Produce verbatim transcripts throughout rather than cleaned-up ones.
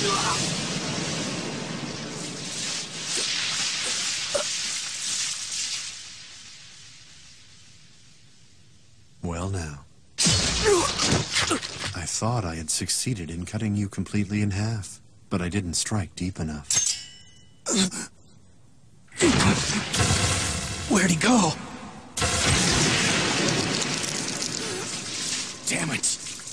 Well now. I thought I had succeeded in cutting you completely in half, but I didn't strike deep enough. Where'd he go? Damn it.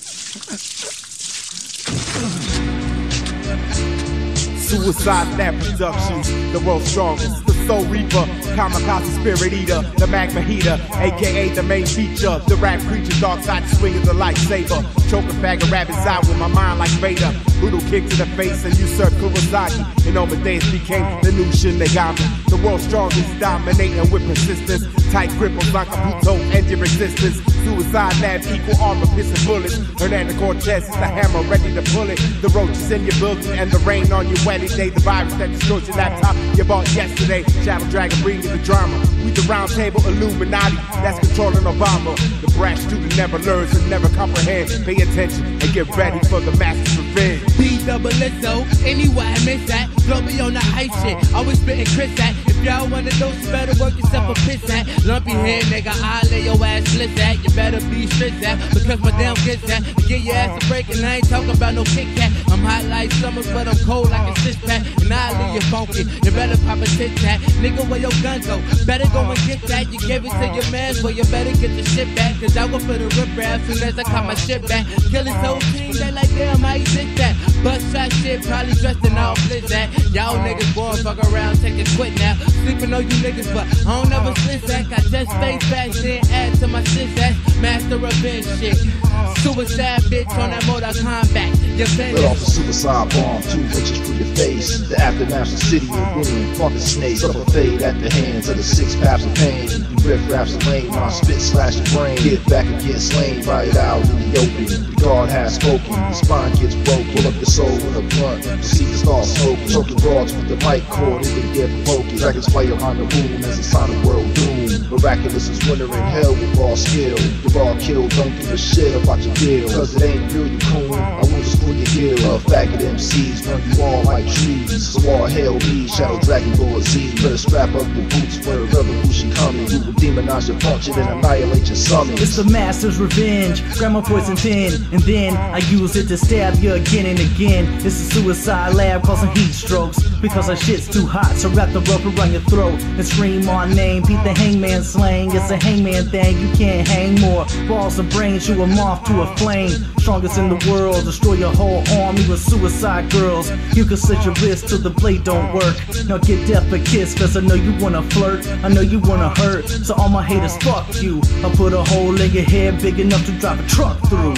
Suicide Lab Productions, the world's strongest. The Soul Reaper, Kamikaze Spirit Eater, the Magma Heater, aka the main feature. The rap creature, dark side swinging the lightsaber. Choke a bag of rabbits out with my mind like Vader. Brutal kick to the face and usurp Kurosaki. And Amadeus became the new Shinigami. The world's strongest, dominating with persistence. Tight grip on Kabuto and your resistance. Suicide Lab, equal armor, pistol bullets. Hernando Cortez is the hammer, ready to pull it. The roaches in your building and the rain on your wedding day. The virus that destroys your laptop you bought yesterday. Shadow Dragon bringing the drama. We the round table Illuminati that's controlling Obama. The brash student never learns and never comprehends. Pay attention and get ready for the master's revenge. B double S O, anyway I miss that. Globally on the hype shit, always spitting Chris at. If y'all wanna know, you better work yourself a piss at. Lumpy head nigga, I lay your ass split at. You better be strict at, because my damn kids that. To get your ass a break and I ain't talking about no Kit Kat. I'm hot like summer, but I'm cold like a six pack. And I leave you funky, you better pop a tit tat. Nigga, where your gun go? Better go and get that. You gave it to your man, well you better get the shit back. Cause I go for the rip rap soon as I caught my shit back. Kill his whole team, they like damn, how you did that? Bust shot shit, probably dressed in all blitz that. Y'all niggas born, fuck around, take a quit now. Sleeping on you niggas, but I don't ever slip that. I just face back, then add to my shit that. Master revenge shit. Suicide bitch on that Mortal Kombat. You Let off a suicide bomb, two inches through your face. The aftermath of city and ruin, fucking snakes. Suffer fade at the hands of the six paths of pain. You riff raps and lame, my spit slash your brain. Get back and get slain, right out in the open. The God has spoken, the spine gets broke. Pull up the soul with a blunt, proceed to start smoking. Choke the broads with the mic cord, if they get focused. Dragons fly around the room as a sign of world doom. Miraculous is winter in hell with raw skill. The raw kill, don't give a shit about your deal. Cause it ain't real, you coon, I won't destroy your gear. A faggot M Cs run you all like trees. So all hell be, Shadow Dragon Lord Z. Better strap up the boots for a revolution coming. We will demonize your function and annihilate your summons. It's the master's revenge, grab my poison pen, and then I use it to stab you again and again. It's a suicide lab causing heat strokes, because our shit's too hot, so wrap the rope around your throat and scream our name. Beat the hangman slang, it's a hangman thing, you can't hang more. Balls and brains, you a moth to a flame. Strongest in the world, destroy your whole army with suicide girls. You can slit your wrist till the blade don't work. Now get death a kiss, cause I know you wanna flirt, I know you wanna hurt, so all my haters fuck you. I'll put a hole in your head big enough to drive a truck through.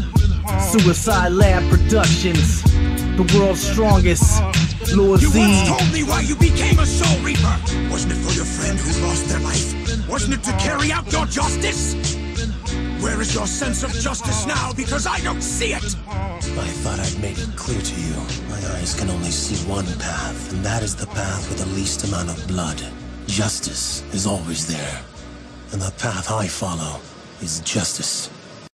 Suicide Lab Productions, the world's strongest. Lord You Z. once told me why you became a Soul Reaper. Wasn't it for your friend who lost their life? Wasn't it to carry out your justice? Where is your sense of justice now? Because I don't see it! I thought I'd made it clear to you. My eyes can only see one path, and that is the path with the least amount of blood. Justice is always there. And the path I follow is justice.